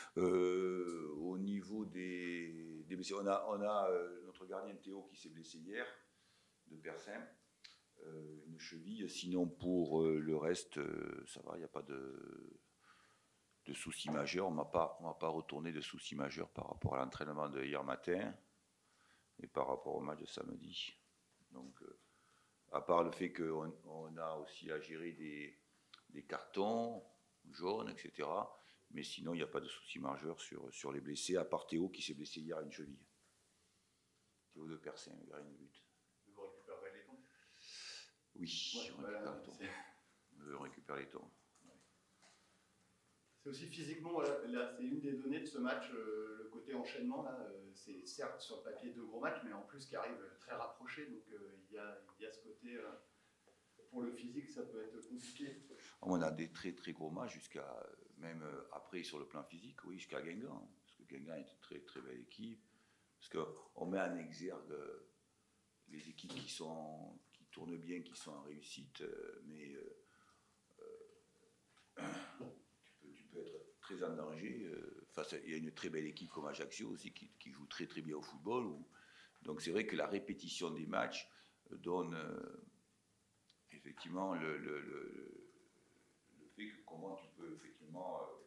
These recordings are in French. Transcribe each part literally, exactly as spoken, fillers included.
Euh, au niveau des, des blessés, on a, on a euh, notre gardien Théo qui s'est blessé hier, de Persin, euh, une cheville. Sinon, pour euh, le reste, euh, ça va, il n'y a pas de, de soucis majeurs. On ne m'a pas, on m'a pas retourné de soucis majeurs par rapport à l'entraînement de hier matin et par rapport au match de samedi. Donc, euh, à part le fait qu'on on a aussi à gérer des, des cartons jaunes, et cetera. Mais sinon, il n'y a pas de souci majeur sur, sur les blessés, à part Théo qui s'est blessé hier à une cheville. Théo de Persin, le gardien de but. Vous récupérez les tons? Oui, ouais, on, voilà, récupère les tons. on récupère les tons. C'est aussi physiquement, voilà, là, c'est une des données de ce match, euh, le côté enchaînement. Là, euh, c'est certes sur le papier deux gros matchs, mais en plus qui arrivent très rapprochés. Donc il euh, y, a, y a ce côté, euh, pour le physique, ça peut être compliqué. On a des très très gros matchs, jusqu'à même après sur le plan physique, oui, jusqu'à Guingamp. Parce que Guingamp est une très très belle équipe. Parce qu'on met en exergue les équipes qui, sont, qui tournent bien, qui sont en réussite, mais euh, euh, tu, peux, tu peux être très en danger. Euh, face à, il y a une très belle équipe comme Ajaccio aussi qui, qui joue très très bien au football. Où, donc c'est vrai que la répétition des matchs donne euh, effectivement le, le, le, le fait que comment tu peux effectivement euh,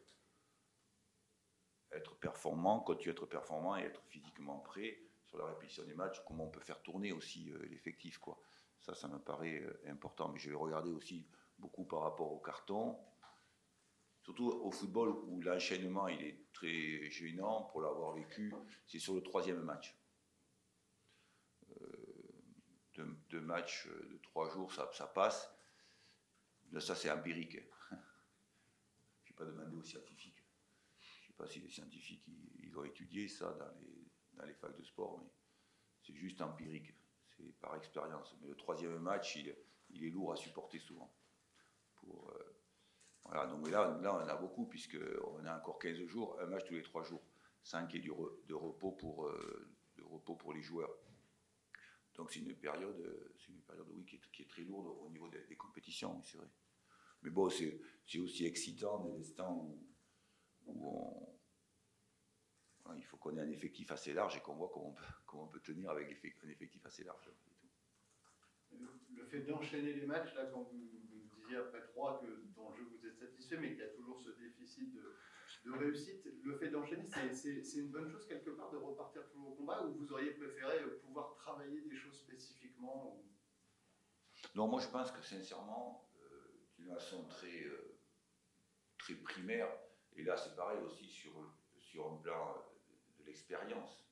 être performant, continuer à être performant et être physiquement prêt sur la répétition des matchs, comment on peut faire tourner aussi euh, l'effectif, quoi. Ça, ça me paraît euh, important. Mais je vais regarder aussi beaucoup par rapport au carton, surtout au football où l'enchaînement il est très gênant pour l'avoir vécu. C'est sur le troisième match. Euh, deux, deux matchs de trois jours, ça, ça passe. Là, ça, c'est empirique. Je n'ai pas demandé aux scientifiques. Je ne sais pas si les scientifiques ils, ils ont étudié ça dans les, dans les facs de sport, mais c'est juste empirique, c'est par expérience. Mais le troisième match, il, il est lourd à supporter souvent. Pour, euh, voilà, donc là, là, on en a beaucoup, puisqu'on a encore quinze jours, un match tous les trois jours, cinq et du re, de, repos pour, euh, de repos pour les joueurs. Donc c'est une période, c'est une période oui, qui, est, qui est très lourde au niveau des, des compétitions, c'est vrai. Mais bon, c'est aussi excitant des instants où, où on, il faut qu'on ait un effectif assez large et qu'on voit comment on peut, comment on peut tenir avec un effectif assez large. Le, le fait d'enchaîner les matchs, là, quand vous, vous disiez après trois que dans le jeu vous êtes satisfait, mais qu'il y a toujours ce déficit de, de réussite, le fait d'enchaîner, c'est une bonne chose quelque part de repartir toujours au combat, ou vous auriez préféré pouvoir travailler des choses spécifiquement ou... Non, moi je pense que sincèrement, euh, d'une façon très, euh, très primaire, et là c'est pareil aussi sur, sur un plan de l'expérience.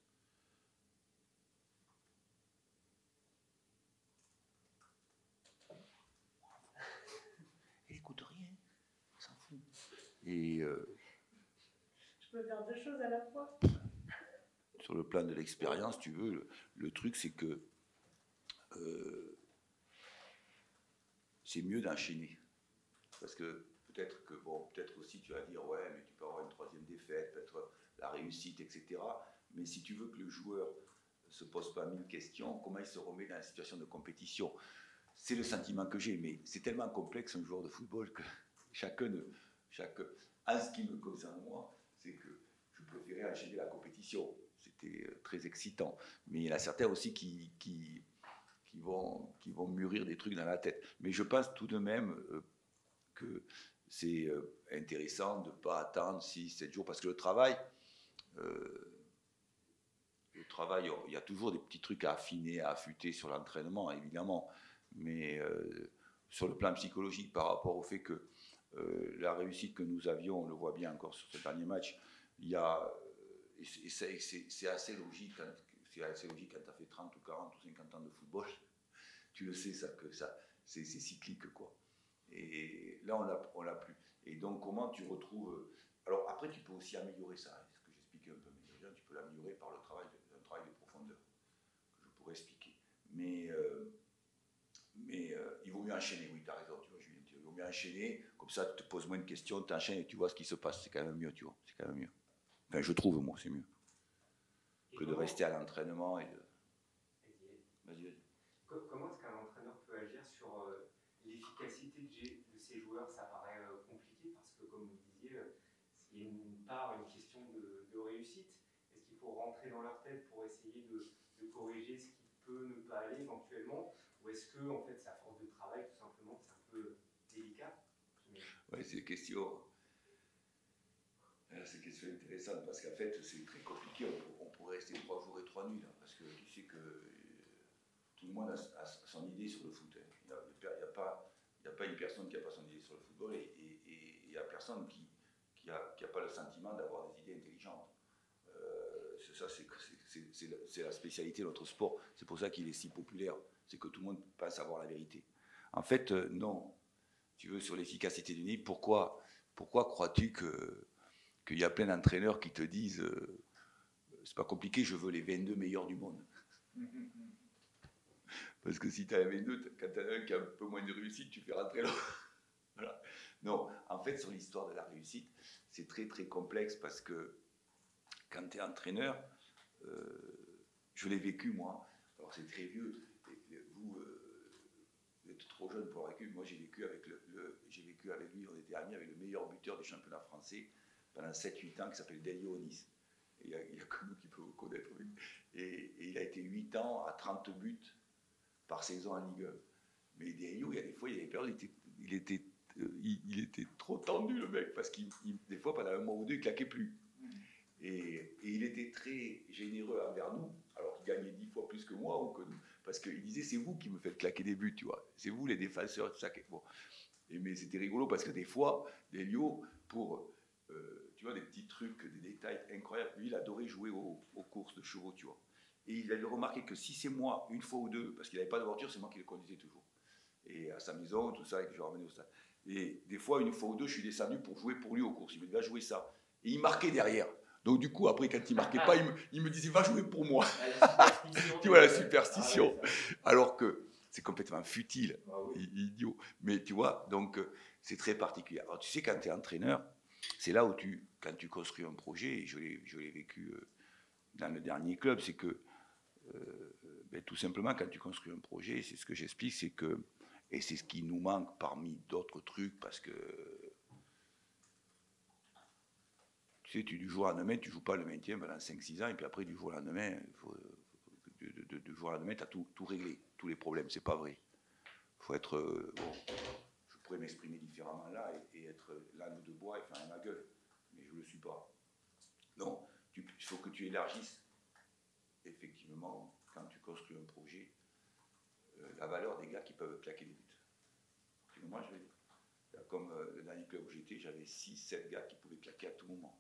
Elle écoute rien, elle s'en fout. Et euh, je peux faire deux choses à la fois. Sur le plan de l'expérience, tu veux, le, le truc c'est que euh, c'est mieux d'enchaîner. Parce que peut-être que, bon, peut-être aussi tu vas dire, ouais, mais tu peux avoir une troisième défaite, peut-être la réussite, et cetera. Mais si tu veux que le joueur ne se pose pas mille questions, comment il se remet dans la situation de compétition? C'est le sentiment que j'ai, mais c'est tellement complexe un joueur de football que chacun, ne, chaque, en ce qui me concerne moi, c'est que je préférais enchaîner la compétition. C'était très excitant. Mais il y en a certains aussi qui, qui, qui, vont, qui vont mûrir des trucs dans la tête. Mais je pense tout de même euh, que c'est euh, intéressant de ne pas attendre six sept jours, parce que le travail, euh, le travail, il y a toujours des petits trucs à affiner, à affûter sur l'entraînement, évidemment, mais euh, sur le plan psychologique, par rapport au fait que euh, la réussite que nous avions, on le voit bien encore sur ce dernier match, il y a, et c'est assez logique, c'est assez logique quand tu as fait trente ou quarante ou cinquante ans de football, tu le sais ça, que ça, c'est cyclique, quoi. Et là, on l'a plus. Et donc, comment tu retrouves... Alors, après, tu peux aussi améliorer ça. Ce que j'expliquais un peu, mais tu peux l'améliorer par le travail, un travail de profondeur, que je pourrais expliquer. Mais, euh, mais euh, il vaut mieux enchaîner, oui, tu as raison, tu vois, Julien. Il vaut mieux enchaîner, comme ça, tu te poses moins de questions, tu enchaînes et tu vois ce qui se passe. C'est quand même mieux, tu vois. C'est quand même mieux. Enfin, je trouve, moi, c'est mieux. Et que de rester à l'entraînement et de... Vas-y, vas-y. Comment est-ce qu'un entraîneur peut agir sur euh, l'efficacité de, de ses joueurs? Ça paraît euh, compliqué parce que, comme vous disiez, euh, il y a une part, une question rentrer dans leur tête pour essayer de, de corriger ce qui peut ne pas aller éventuellement, ou est-ce que en fait c'est à force de travail tout simplement que c'est un peu délicat? Oui, c'est une question, c'est une question intéressante parce qu'en fait c'est très compliqué, on, on pourrait rester trois jours et trois nuits là, parce que tu sais que euh, tout le monde a, a son idée sur le foot. Hein. Il n'y a, a, pas, a pas une personne qui n'a pas son idée sur le football et il n'y a personne qui qui n'a qui a pas le sentiment d'avoir des idées intelligentes. Euh, c'est ça, c'est la, la spécialité de notre sport. C'est pour ça qu'il est si populaire. C'est que tout le monde pense avoir la vérité. En fait, euh, non. Tu veux, sur l'efficacité du niveau, pourquoi, pourquoi crois-tu que qu'il y a plein d'entraîneurs qui te disent euh, c'est pas compliqué, je veux les vingt-deux meilleurs du monde. Parce que si tu as un vingt-deux, quand tu as un qui a un peu moins de réussite, tu fais rentrer l'autre. Voilà. Non, en fait, sur l'histoire de la réussite, c'est très très complexe parce que quand tu es entraîneur, euh, je l'ai vécu moi, alors c'est très vieux, et, et vous, euh, vous êtes trop jeune pour l'avoir vécu, moi j'ai vécu avec le, le j'ai vécu avec lui, on était amis avec le meilleur buteur du championnat français pendant sept huit ans qui s'appelle Delio Onis. Il n'y a, a que nous qui peut vous connaître. Et, et il a été huit ans à trente buts par saison en Ligue un. Mais Delio, il y a des fois, il y a des périodes, il était, il était Il, il était trop tendu le mec parce qu'il des fois pendant un mois ou deux il claquait plus et, et il était très généreux envers nous alors qu'il gagnait dix fois plus que moi ou que nous, parce qu'il disait c'est vous qui me faites claquer des buts, tu vois, c'est vous les défenseurs, tout ça. Bon. Et, mais c'était rigolo parce que des fois Delio pour euh, tu vois des petits trucs, des détails incroyables, lui il adorait jouer aux, aux courses de chevaux, tu vois, et il avait remarqué que si c'est moi une fois ou deux, parce qu'il n'avait pas de voiture, c'est moi qui le conduisais toujours et à sa maison, tout ça, et que je ramenais au stade. Et des fois, une fois ou deux, je suis descendu pour jouer pour lui aux courses. Il me dit, va jouer ça. Et il marquait derrière. Donc du coup, après, quand il ne marquait pas, il me, il me disait, va jouer pour moi. Tu vois, la superstition. Ah ouais, alors que c'est complètement futile, ah oui. Idiot. Mais tu vois, donc c'est très particulier. Alors tu sais, quand tu es entraîneur, c'est là où tu, quand tu construis un projet, et je l'ai vécu dans le dernier club, c'est que, euh, ben, tout simplement, quand tu construis un projet, c'est ce que j'explique, c'est que, et c'est ce qui nous manque parmi d'autres trucs, parce que, tu sais, tu, du jour au lendemain, tu ne joues pas le maintien pendant cinq six ans, et puis après, du jour au lendemain, faut, du, du, du jour au lendemain, tu as tout, tout réglé, tous les problèmes. C'est pas vrai. Il faut être, euh, bon, je pourrais m'exprimer différemment là, et, et être l'âne de bois et faire ma gueule, mais je ne le suis pas. Non, il faut que tu élargisses, effectivement, quand tu construis un projet, euh, la valeur des gars qui peuvent claquer des buts. Tu vois, moi, je vais dire. Comme euh, le dernier club où j'étais, j'avais six sept gars qui pouvaient claquer à tout moment.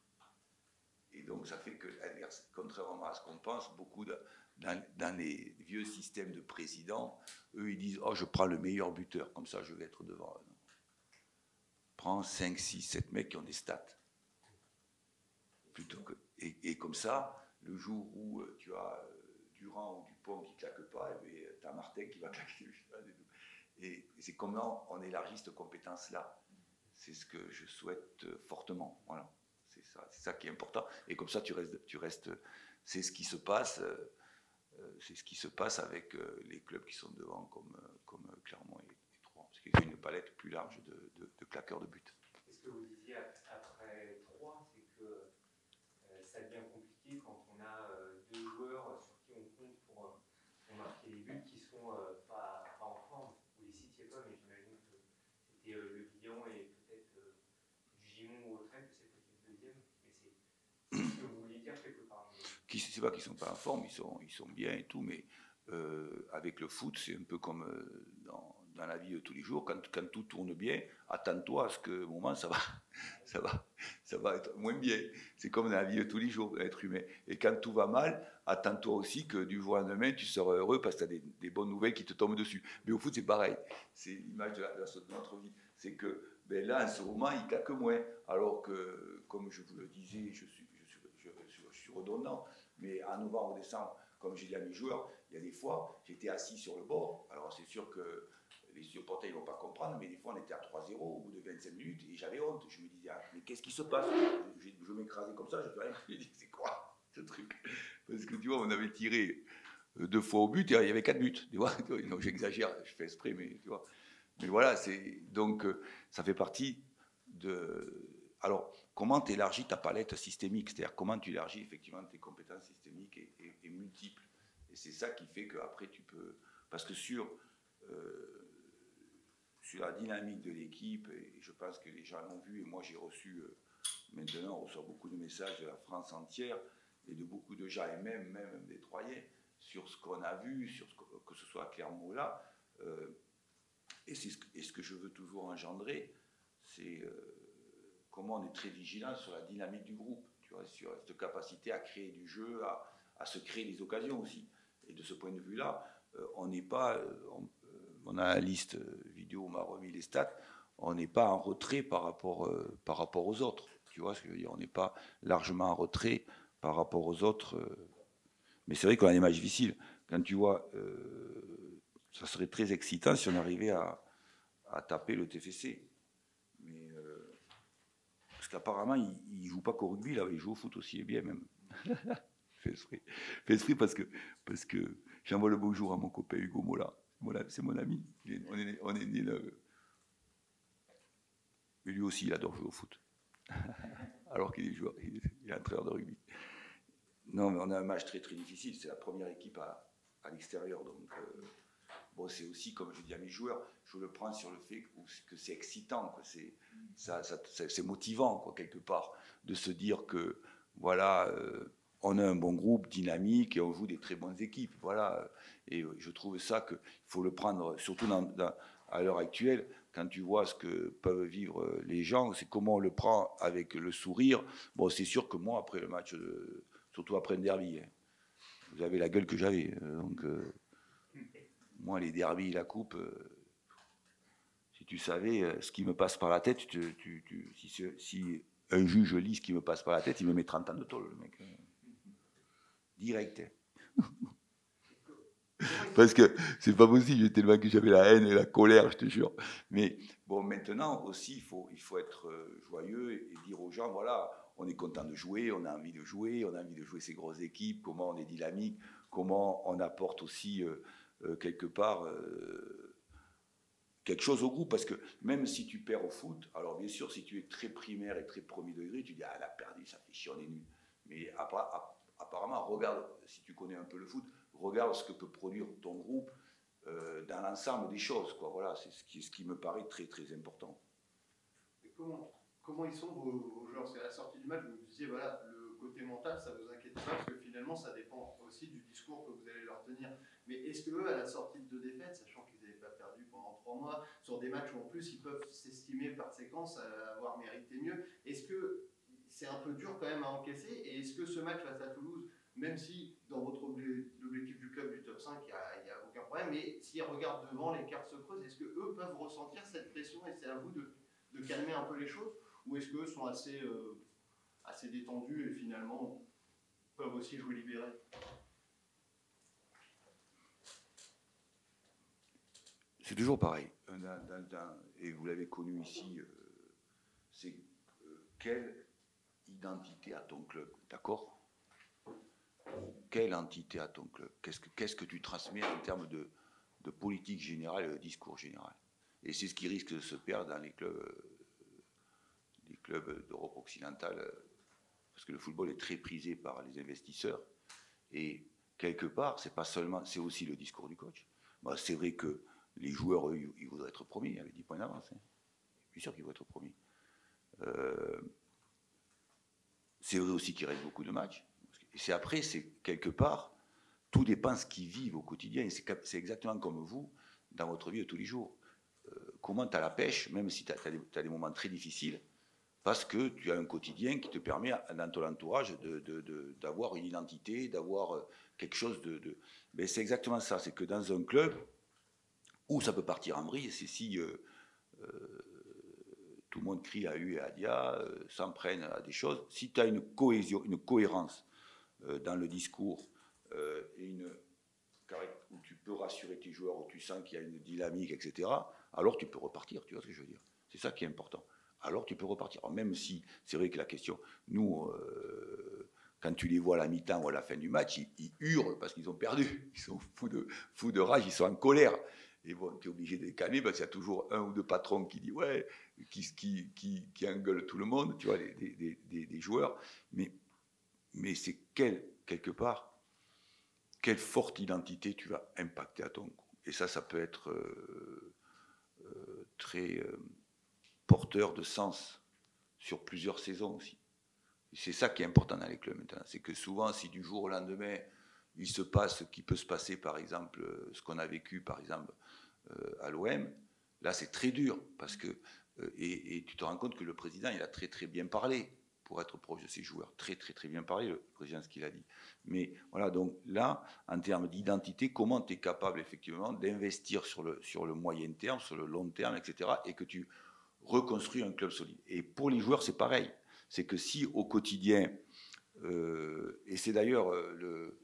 Et donc, ça fait que, contrairement à ce qu'on pense, beaucoup de, dans, dans les vieux systèmes de présidents, eux, ils disent « Oh, je prends le meilleur buteur, comme ça, je vais être devant. » Prends cinq, six, sept mecs qui ont des stats. Plutôt que, et, et comme ça, le jour où euh, tu as euh, Durand ou Dupont qui ne claquent pas, et tu as Martin qui va claquer. Et, et c'est comment on élargit cette compétence-là. C'est ce que je souhaite fortement. Voilà. C'est ça, c'est ça qui est important. Et comme ça, tu restes, tu restes c'est ce qui se passe, euh, c'est ce qui se passe avec euh, les clubs qui sont devant, comme, euh, comme Clermont et, et Troyes. Parce qu'il y a une palette plus large de, de, de claqueurs de but. Est-ce que vous disiez après Troyes, c'est que euh, ça devient compliqué quand on a euh, deux joueurs sur qui on compte pour, pour marquer les buts qui sont euh, pas, pas en forme. Vous les citiez pas, mais j'imagine que c'était euh, Le Bihan et peut-être euh, Gimon ou Autrette, c'est peut-être le deuxième. Mais c'est ce que vous vouliez dire quelque part. Qui, c'est pas qu'ils sont pas en forme, ils sont, ils sont bien et tout, mais euh, avec le foot, c'est un peu comme euh, dans, dans la vie de tous les jours. Quand, quand tout tourne bien, attends-toi à ce que au moment ça va, ça va, ça va être moins bien. C'est comme dans la vie de tous les jours, l'être humain. Et quand tout va mal, attends-toi aussi que du jour au lendemain, tu seras heureux parce que tu as des, des bonnes nouvelles qui te tombent dessus. Mais au foot, c'est pareil. C'est l'image de, de, de notre vie. C'est que ben là, en ce moment, il claque moins. Alors que, comme je vous le disais, je suis, je suis, je, je, je suis redondant, mais en novembre ou décembre, comme j'ai dit à mes joueurs, il y a des fois, j'étais assis sur le bord. Alors c'est sûr que les supporters ne vont pas comprendre, mais des fois on était à trois zéro au bout de vingt-cinq minutes et j'avais honte. Je me disais, ah, mais qu'est-ce qui se passe? Je, je, je m'écrasais comme ça, je fais rien. Je me dis, c'est quoi ce truc? Parce que tu vois, on avait tiré deux fois au but et il y avait quatre buts. Tu vois, donc j'exagère, je fais exprès, mais tu vois. Mais voilà, c'est donc ça fait partie de, alors, comment tu élargis ta palette systémique, c'est-à-dire comment tu élargis effectivement tes compétences systémiques et, et, et multiples. Et c'est ça qui fait qu'après tu peux... Parce que sur, euh, sur la dynamique de l'équipe, et je pense que les gens l'ont vu, et moi j'ai reçu, euh, maintenant on reçoit beaucoup de messages de la France entière, et de beaucoup de gens, et même, même des Troyens, sur ce qu'on a vu, sur ce que, que ce soit à Clermont là, euh, et, c'est ce, et ce que je veux toujours engendrer, c'est... Euh, comment on est très vigilant sur la dynamique du groupe, tu vois, sur cette capacité à créer du jeu, à, à se créer des occasions aussi. Et de ce point de vue-là, euh, on n'est pas, euh, on, euh, mon analyste vidéo m'a remis les stats, on n'est pas en retrait par rapport, euh, par rapport aux autres. Tu vois ce que je veux dire? On n'est pas largement en retrait par rapport aux autres. Euh, mais c'est vrai qu'on a des matchs difficiles. Quand tu vois, euh, ça serait très excitant si on arrivait à, à taper le T F C. Mais... Euh, parce qu'apparemment, il ne joue pas qu'au rugby, là, il joue au foot aussi, et bien même. Fais esprit. Fais esprit parce que, parce que j'envoie le bonjour à mon copain Hugo Mola. C'est mon ami. On est, on est né là. Mais lui aussi, il adore jouer au foot. Alors qu'il est joueur, il est entraîneur de rugby. Non, mais on a un match très très difficile. C'est la première équipe à, à l'extérieur. Donc, euh, bon, c'est aussi, comme je dis à mes joueurs, je le prends sur le fait que c'est excitant, quoi. C'est, ça, ça, c'est motivant, quoi, quelque part, de se dire que, voilà, euh, on a un bon groupe, dynamique, et on joue des très bonnes équipes, voilà. Et je trouve ça qu'il faut le prendre, surtout dans, dans, à l'heure actuelle, quand tu vois ce que peuvent vivre les gens, c'est comment on le prend avec le sourire. Bon, c'est sûr que moi, après le match, de, surtout après un derby, hein, vous avez la gueule que j'avais, donc... Euh, moi, les derbies, la coupe, euh, si tu savais euh, ce qui me passe par la tête, tu, tu, tu, si, si un juge lit ce qui me passe par la tête, il me met trente ans de tôle, le mec. Direct. Parce que c'est pas possible, tellement que j'avais la haine et la colère, je te jure. Mais bon, maintenant aussi, il faut, il faut être joyeux et, et dire aux gens, voilà, on est content de jouer, on a envie de jouer, on a envie de jouer ces grosses équipes, comment on est dynamique, comment on apporte aussi... Euh, Euh, quelque part euh, quelque chose au groupe, parce que même si tu perds au foot, alors bien sûr si tu es très primaire et très premier degré, tu dis ah elle a perdu, ça fait chier, on est nul, mais après, apparemment regarde, si tu connais un peu le foot, regarde ce que peut produire ton groupe euh, dans l'ensemble des choses, quoi. Voilà, c'est ce qui, ce qui me paraît très très important. Et comment, comment ils sont vos, vos joueurs? C'est à la sortie du match, vous me disiez voilà, le côté mental ça vous inquiète pas, parce que finalement ça dépend aussi du discours que vous allez leur tenir. Mais est-ce qu'eux, à la sortie de deux défaites, sachant qu'ils n'avaient pas perdu pendant trois mois, sur des matchs où en plus ils peuvent s'estimer par séquence à avoir mérité mieux, est-ce que c'est un peu dur quand même à encaisser? Et est-ce que ce match face à Toulouse, même si dans votre objectif du club du top cinq, il n'y a, a aucun problème, mais s'ils regardent devant, l'écart se creuse, est-ce qu'eux peuvent ressentir cette pression et c'est à vous de, de calmer un peu les choses? Ou est-ce qu'eux sont assez, euh, assez détendus et finalement peuvent aussi jouer libérés? C'est toujours pareil, et vous l'avez connu ici, c'est quelle identité a ton club, d'accord? Quelle entité a ton club? Qu'est-ce que, qu'est-ce que tu transmets en termes de, de politique générale et de discours général? Et c'est ce qui risque de se perdre dans les clubs, les clubs d'Europe occidentale, parce que le football est très prisé par les investisseurs, et quelque part, c'est pas seulement, c'est aussi le discours du coach. Bah, c'est vrai que les joueurs, eux, ils voudraient être premiers avec dix points d'avance. Hein. Je suis sûr qu'ils vont être premiers. Euh, c'est vrai aussi qu'il reste beaucoup de matchs. Et c'est après, c'est quelque part, tout dépend de ce qu'ils vivent au quotidien. Et c'est, c'est exactement comme vous, dans votre vie de tous les jours. Euh, comment tu as la pêche, même si tu as des, des moments très difficiles, parce que tu as un quotidien qui te permet, dans ton entourage, de, de, de, d'avoir une identité, d'avoir quelque chose de... de... Mais c'est exactement ça, c'est que dans un club, où ça peut partir en vrille, c'est si euh, euh, tout le monde crie à U et à Dia, euh, s'en prennent à des choses. Si tu as une cohésion, une cohérence euh, dans le discours, euh, et une, où tu peux rassurer tes joueurs, où tu sens qu'il y a une dynamique, et cetera, alors tu peux repartir, tu vois ce que je veux dire. C'est ça qui est important. Alors tu peux repartir. Alors, même si, c'est vrai que la question, nous, euh, quand tu les vois à la mi-temps ou à la fin du match, ils, ils hurlent parce qu'ils ont perdu. Ils sont fous de, fous de rage, ils sont en colère. Et bon, tu es obligé de les calmer parce qu'il y a toujours un ou deux patrons qui disent ouais, qui, qui, qui, qui engueulent tout le monde, tu vois, des, des, des, des joueurs. Mais, mais c'est quel, quelque part, quelle forte identité tu vas impacter à ton coup. Et ça, ça peut être euh, euh, très euh, porteur de sens sur plusieurs saisons aussi. Et c'est ça qui est important dans les clubs maintenant. C'est que souvent, si du jour au lendemain, il se passe ce qui peut se passer, par exemple, ce qu'on a vécu, par exemple, euh, à l'O M, là, c'est très dur. Parce que, euh, et, et tu te rends compte que le président, il a très, très bien parlé pour être proche de ses joueurs. Très, très, très bien parlé, le président, ce qu'il a dit. Mais voilà, donc là, en termes d'identité, comment tu es capable, effectivement, d'investir sur le, sur le moyen terme, sur le long terme, et cetera, et que tu reconstruis un club solide. Et pour les joueurs, c'est pareil. C'est que si, au quotidien, euh, et c'est d'ailleurs euh, le...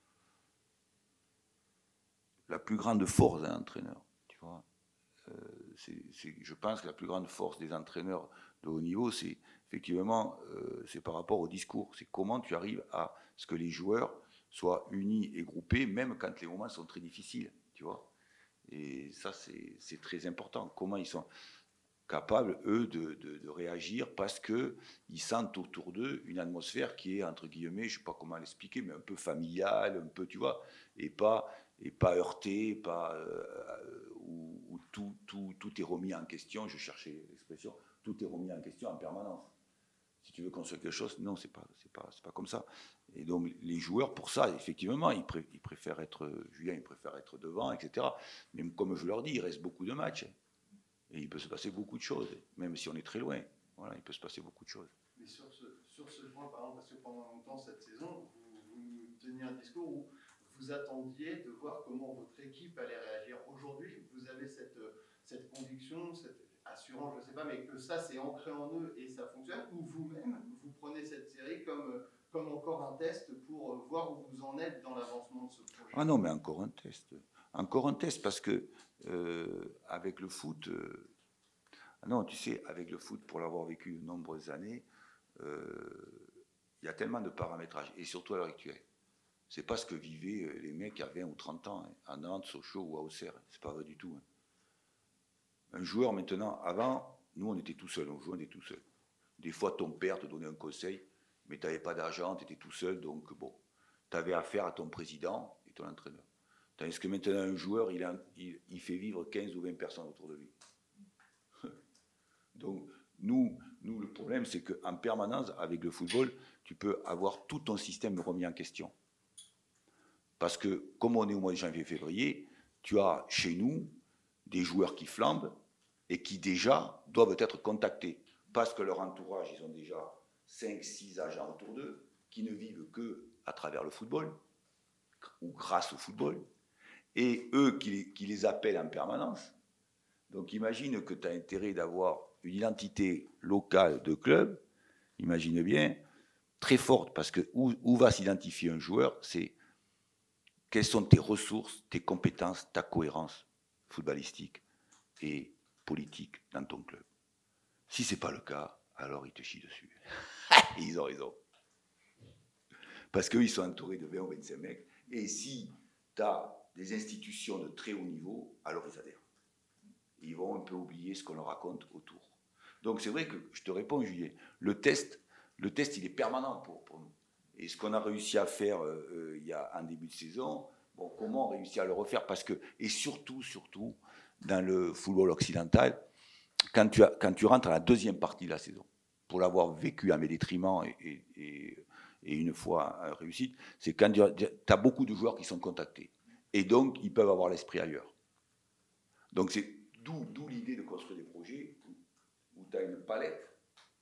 la plus grande force d'un entraîneur, tu vois. Euh, c'est, c'est, je pense que la plus grande force des entraîneurs de haut niveau, c'est effectivement, euh, c'est par rapport au discours. C'est comment tu arrives à ce que les joueurs soient unis et groupés, même quand les moments sont très difficiles, tu vois. Et ça, c'est, c'est très important. Comment ils sont capables, eux, de, de, de réagir parce qu'ils sentent autour d'eux une atmosphère qui est, entre guillemets, je ne sais pas comment l'expliquer, mais un peu familiale, un peu, tu vois, et pas, et pas heurtée, pas, euh, où, où tout, tout, tout est remis en question, je cherchais l'expression, tout est remis en question en permanence. Si tu veux construire quelque chose, non, c'est pas, c'est pas, c'est pas comme ça. Et donc, les joueurs, pour ça, effectivement, ils, pré- ils préfèrent être, Julien, ils préfèrent être devant, et cetera. Mais comme je leur dis, il reste beaucoup de matchs. Et il peut se passer beaucoup de choses, même si on est très loin. Voilà, il peut se passer beaucoup de choses. Mais sur ce, sur ce point, par exemple, parce que pendant longtemps, cette saison, vous, vous nous teniez un discours où vous attendiez de voir comment votre équipe allait réagir. Aujourd'hui, vous avez cette, cette conviction, cette assurance, je ne sais pas, mais que ça, c'est ancré en eux et ça fonctionne, ou vous-même, vous prenez cette série comme, comme encore un test pour voir où vous en êtes dans l'avancement de ce projet? Ah non, mais encore un test. Encore un test, parce que euh, avec le foot, euh, non, tu sais, avec le foot, pour l'avoir vécu de nombreuses années, euh, il y a tellement de paramétrage, et surtout à l'heure actuelle. C'est pas ce que vivaient les mecs à vingt ou trente ans, hein, à Nantes, Sochaux ou à Auxerre. C'est pas vrai du tout. Hein. Un joueur maintenant, avant, nous on était tout seuls, on jouait, on était tout seuls. Des fois, ton père te donnait un conseil, mais tu n'avais pas d'argent, tu étais tout seul, donc bon, tu avais affaire à ton président et ton entraîneur. Tandis que maintenant, un joueur, il, a, il, il fait vivre quinze ou vingt personnes autour de lui. Donc, nous, nous, le problème, c'est qu'en permanence, avec le football, tu peux avoir tout ton système remis en question. Parce que, comme on est au mois de janvier-février, tu as chez nous des joueurs qui flambent et qui déjà doivent être contactés. Parce que leur entourage, ils ont déjà cinq six agents autour d'eux, qui ne vivent que à travers le football, ou grâce au football, et eux qui les, qui les appellent en permanence. Donc imagine que tu as intérêt d'avoir une identité locale de club, imagine bien, très forte, parce que où, où va s'identifier un joueur, c'est quelles sont tes ressources, tes compétences, ta cohérence footballistique et politique dans ton club. Si ce n'est pas le cas, alors ils te chient dessus. Et ils ont raison. Parce qu'eux, ils sont entourés de vingt ou vingt-cinq mecs. Et si tu as des institutions de très haut niveau, alors ils adhèrent. Ils vont un peu oublier ce qu'on leur raconte autour. Donc c'est vrai que, je te réponds, Julien, le test, le test il est permanent pour, pour nous. Et ce qu'on a réussi à faire euh, il y a un début de saison, bon, comment on réussit à le refaire? Parce que, et surtout, surtout, dans le football occidental, quand tu, as, quand tu rentres à la deuxième partie de la saison, pour l'avoir vécu à mes détriments et, et, et, et une fois euh, réussite, c'est quand tu as beaucoup de joueurs qui sont contactés. Et donc, ils peuvent avoir l'esprit ailleurs. Donc, c'est d'où, d'où l'idée de construire des projets où, où tu as une palette,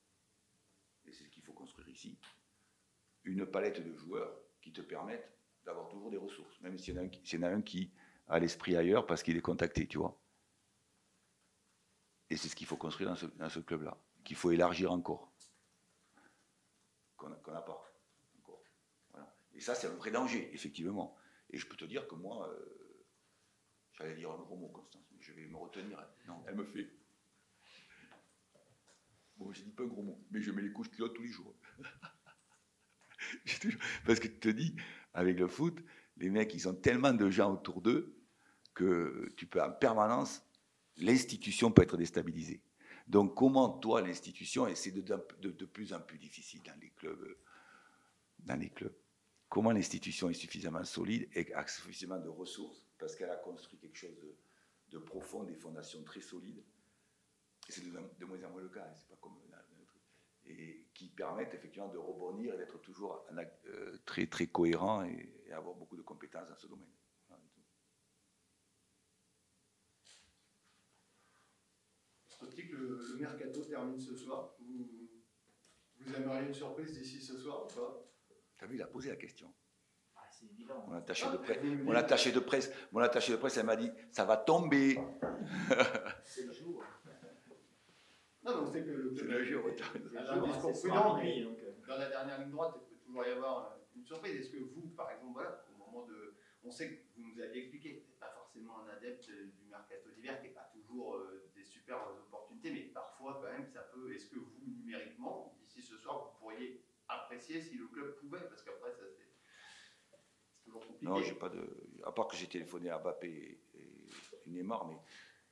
et c'est ce qu'il faut construire ici, une palette de joueurs qui te permettent d'avoir toujours des ressources, même s'il y en a un qui, s'il y en a un qui a l'esprit ailleurs parce qu'il est contacté, tu vois. Et c'est ce qu'il faut construire dans ce, dans ce club-là, qu'il faut élargir encore, qu'on n'a pas encore. Voilà. Et ça, c'est un vrai danger, effectivement. Et je peux te dire que moi, euh, j'allais dire un gros mot, Constance, mais je vais me retenir. Non, elle me fait. Bon, je ne dis pas un gros mot, mais je mets les couches culottes tous les jours. Parce que tu te dis, avec le foot, les mecs, ils ont tellement de gens autour d'eux que tu peux en permanence, l'institution peut être déstabilisée. Donc comment toi, l'institution, et c'est de, de, de plus en plus difficile dans les clubs, dans les clubs, comment l'institution est suffisamment solide et a suffisamment de ressources, parce qu'elle a construit quelque chose de, de profond, des fondations très solides, et c'est de, de moins en moins le cas, hein, c'est pas comme dans, dans le truc, et qui permettent effectivement de rebondir et d'être toujours un, euh, très, très cohérent et, et avoir beaucoup de compétences dans ce domaine. Le, le mercato termine ce soir. Vous, vous aimeriez une surprise d'ici ce soir ou pas? T'as vu, il a posé la question. Ah, c'est évident. Mon attaché de presse, mon attaché de presse, mon attaché de presse, elle m'a dit, ça va tomber. C'est le jour. Non, mais on sait que le c'est le jour. Dans la dernière ligne droite, il peut toujours y avoir une surprise. Est-ce que vous, par exemple, voilà, au moment de, on sait que vous nous aviez expliqué, vous n'êtes pas forcément un adepte du mercato d'hiver, qui n'est pas toujours euh, des super opportunités, mais parfois quand même, ça peut. Est-ce que vous, numériquement, d'ici ce soir, vous pourriez apprécier si le club pouvait, parce qu'après, ça c'est. C'est toujours compliqué. Non, j'ai pas de. À part que j'ai téléphoné à Mbappé et, et Neymar, mais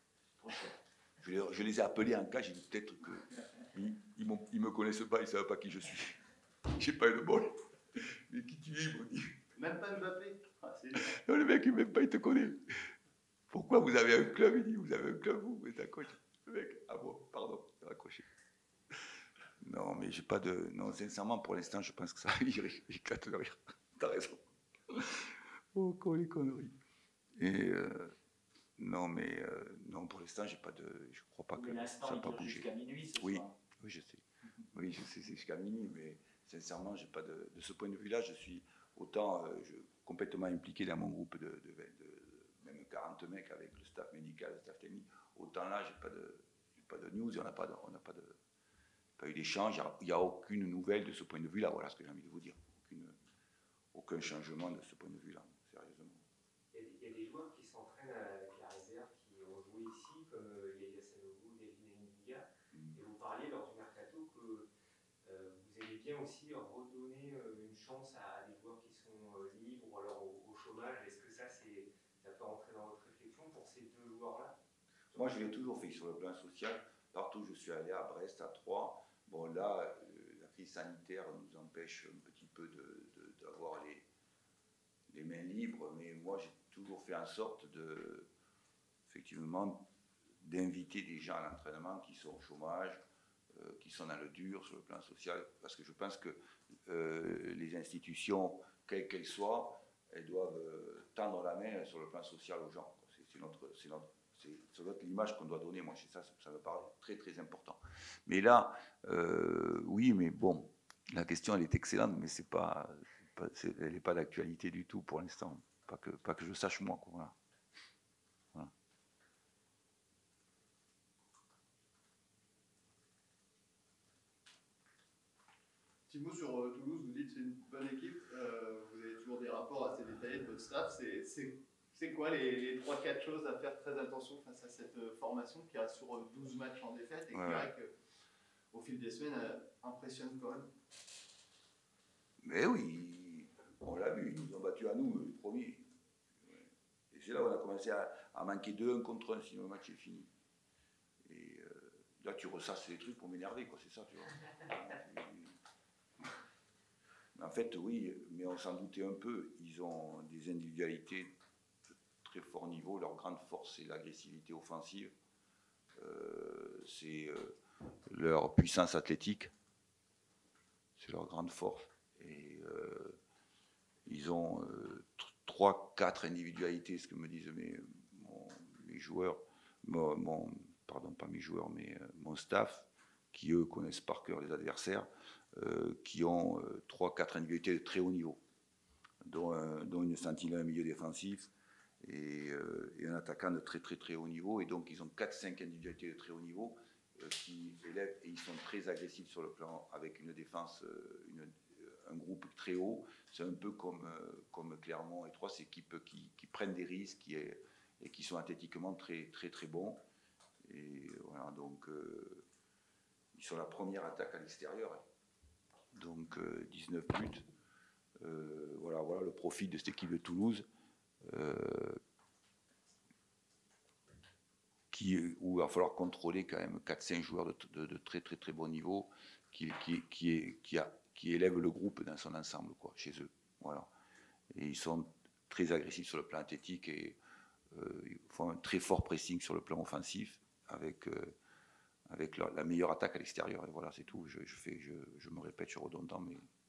je les, je les ai appelés en cas, j'ai dit peut-être que ils, ils, ils me connaissent pas, ils ne savent pas qui je suis. J'ai pas eu de bol. Mais qui tu es, ils m'ont dit. Même pas Mbappé. Ah, non, le mec, il même pas, il te connaît. Pourquoi vous avez un club? Il dit, vous avez un club, vous, vous êtes un coach. Le mec, ah bon, pardon, il a raccroché. Non, mais j'ai pas de. Non, sincèrement, pour l'instant, je pense que ça éclate de rire. T'as raison. Oh, quoi, les conneries. Et euh, non, mais euh, non, pour l'instant, j'ai pas de. Je crois pas que ça n'a pas bougé. Jusqu'à minuit ce oui, soir. oui, je sais. Oui, je sais, c'est jusqu'à minuit, mais sincèrement, j'ai pas de. De ce point de vue-là, je suis autant euh, je, complètement impliqué dans mon groupe de, de, de même quarante mecs avec le staff médical, le staff technique. Autant là, j'ai pas de, j'ai pas de news, on n'a pas de, on n'a pas de. Pas eu d'échange, il n'y a, a aucune nouvelle de ce point de vue-là, voilà ce que j'ai envie de vous dire. Aucune, aucun changement de ce point de vue-là, sérieusement. Il y, a, il y a des joueurs qui s'entraînent avec la réserve, qui ont joué ici, comme Yaya Sanogo, Devin Ndiaye, mm. et vous parliez lors du mercato que euh, vous aimez bien aussi redonner euh, une chance à, à des joueurs qui sont euh, libres ou alors au, au chômage. Est-ce que ça, c'est, ça peut rentrer dans votre réflexion pour ces deux joueurs-là? Moi, je l'ai toujours fait sur le plan social. Partout où je suis allé, à Brest, à Troyes, bon là, euh, la crise sanitaire nous empêche un petit peu de, de, d'avoir les, les mains libres, mais moi j'ai toujours fait en sorte de, effectivement, d'inviter des gens à l'entraînement qui sont au chômage, euh, qui sont dans le dur sur le plan social, parce que je pense que euh, les institutions, quelles qu'elles soient, elles doivent euh, tendre la main sur le plan social aux gens. C'est, c'est notre, c'est notre C'est, ça doit être l'image qu'on doit donner. Moi, ça, ça me paraît très, très important. Mais là, euh, oui, mais bon, la question, elle est excellente, mais c'est pas, c'est pas, c'est, elle n'est pas d'actualité du tout pour l'instant. Pas que, pas que je sache, moi. Quoi, voilà. Voilà. Petit mot sur euh, Toulouse, vous dites que c'est une bonne équipe. Euh, vous avez toujours des rapports assez détaillés de votre staff. C'est... c'est... C'est quoi les, les trois quatre choses à faire très attention face à cette euh, formation qui reste sur douze matchs en défaite et qui, ouais. Au fil des semaines, euh, impressionne quand même? Mais oui, on l'a vu, ils nous ont battus à nous, les premiers. Et c'est là où on a commencé à, à manquer deux un contre un, sinon le match est fini. Et euh, là, tu ressasses les trucs pour m'énerver, quoi, c'est ça, tu vois. Mais en fait, oui, mais on s'en doutait un peu, ils ont des individualités très fort niveau, leur grande force c'est l'agressivité offensive, euh, c'est euh, leur puissance athlétique, c'est leur grande force, et euh, ils ont euh, trois, quatre individualités, ce que me disent mes, mon, mes joueurs, mon, mon, pardon pas mes joueurs, mais euh, mon staff, qui eux connaissent par cœur les adversaires, euh, qui ont euh, trois, quatre individualités de très haut niveau, dont, euh, dont une sentinelle, un milieu défensif, Et, euh, et un attaquant de très très très haut niveau, et donc ils ont quatre cinq individualités de très haut niveau euh, qui élèvent, et ils sont très agressifs sur le plan avec une défense, euh, une, un groupe très haut. C'est un peu comme, euh, comme Clermont et Troyes, c'est équipes qui, qui prennent des risques qui est, et qui sont athlétiquement très très très bons. Et voilà, donc euh, ils sont la première attaque à l'extérieur, donc euh, dix-neuf buts. Euh, voilà, voilà le profil de cette équipe de Toulouse. Euh, où il va falloir contrôler quand même quatre cinq joueurs de, de, de très très très bon niveau qui, qui, qui, est, qui, a, qui élèvent le groupe dans son ensemble, quoi, chez eux. Voilà. Et ils sont très agressifs sur le plan athlétique et euh, ils font un très fort pressing sur le plan offensif avec, euh, avec la, la meilleure attaque à l'extérieur. Et voilà, c'est tout. Je, je, fais, je, je me répète, je suis redondant, mais